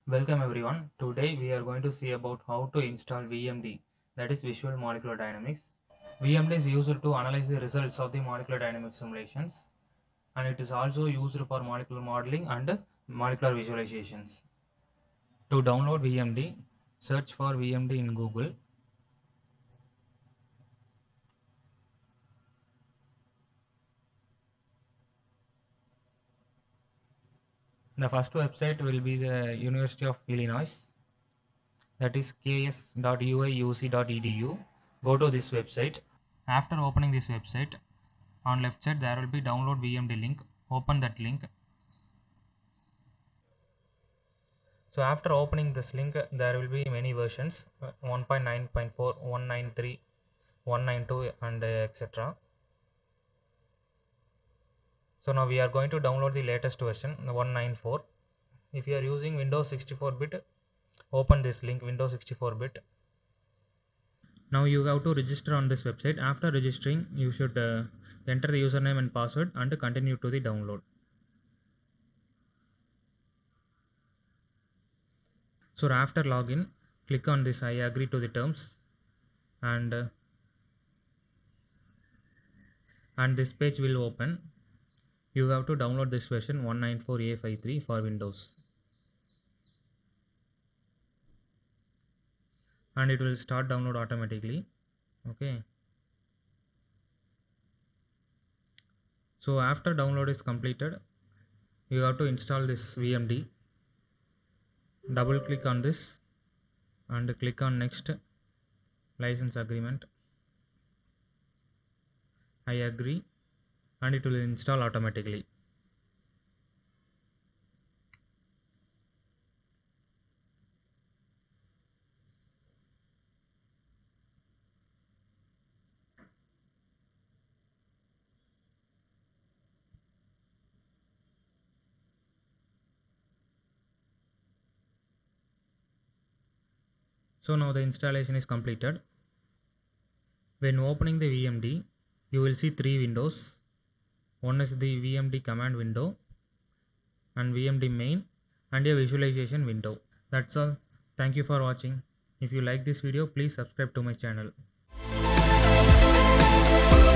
Welcome everyone. Today we are going to see about how to install VMD, that is Visual Molecular Dynamics. VMD is used to analyze the results of the molecular dynamics simulations, and it is also used for molecular modeling and molecular visualizations. To download VMD, search for VMD in Google. The first website will be the University of Illinois, that is ks.uiuc.edu. Go to this website. After opening this website, on left side there will be download VMD link. Open that link. So after opening this link, there will be many versions 1.9.4, 193, 192 and etc. So now we are going to download the latest version 194. If you are using Windows 64-bit, open this link, Windows 64-bit. Now you have to register on this website. After registering, you should enter the username and password and continue to the download. So after login, click on this I agree to the terms, and this page will open. You have to download this version 194A53 for Windows, and it will start download automatically. Okay, so after download is completed, you have to install this VMD. Double click on this and click on next, license agreement. I agree, and it will install automatically. So now the installation is completed. When opening the VMD, you will see three windows. One is the VMD command window, and VMD main, and a visualization window. That's all. Thank you for watching. If you like this video, please subscribe to my channel.